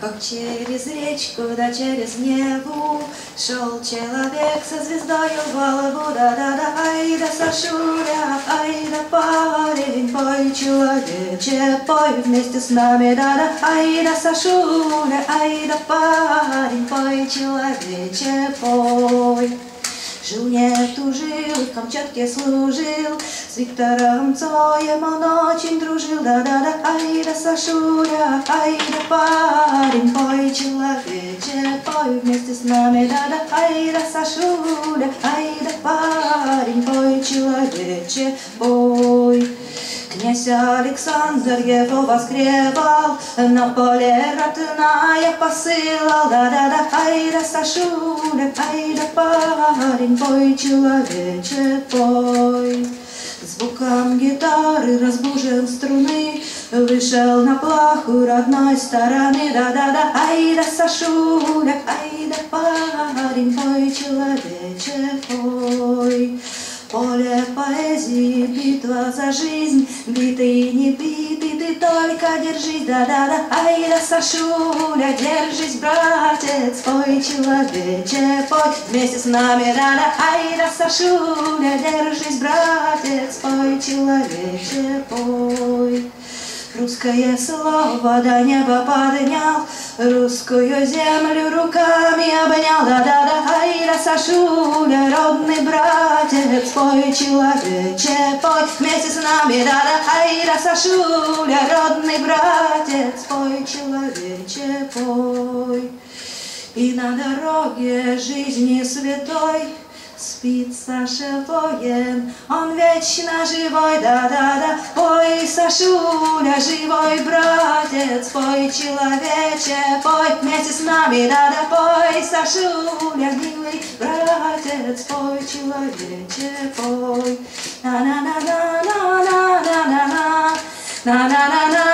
Как через речку, да через Неву шел человек со звездой в голову, да-да-да, ай да Сашуля, ай да парень, пой, человече, пой вместе с нами, да-да, ай да Сашуля, ай да парень, пой, человече, пой. Жил, не тужил, в Камчатке служил, с Виктором Цоем он очень дружил, да-да-да, ай да Сашуля, ай да парень, пой, человече, пой вместе с нами, да-да, ай да Сашуля, ай да парень, пой, человече, пой. Князь Александр его воскребал, на поле ратное посылал, да-да-да, ай да Сашуля, ай да парень, пой, человече, пой. Звуком гитары разбужил струны, вышел на плаху родной стороны, да-да-да, ай да Сашуля, ай да парень, пой, человече, пой. Поле поэзии, битва за жизнь, битый и не битый, ты только держись, да-да-да, ай да Сашуля, держись, братец, пой, человече, пой, вместе с нами, да-да, ай да Сашуля, держись, братец, пой, человече, пой. Русское слово до неба поднял, русскую землю руками обнял, да-да-да, ай да Сашуля, родный братец, пой, человече, пой, вместе с нами, да-да, ай да Сашуля, родный братец, пой, человече, пой. И на дороге жизни святой спит Саша воин, он вечно живой, да-да-да, пой, Сашуля, живой братец, пой, человече, пой, вместе с нами, да-да, пой, Сашуля, милый братец, пой, человече, пой, на-на-на-на-на-на-на-на, на-на-на-на.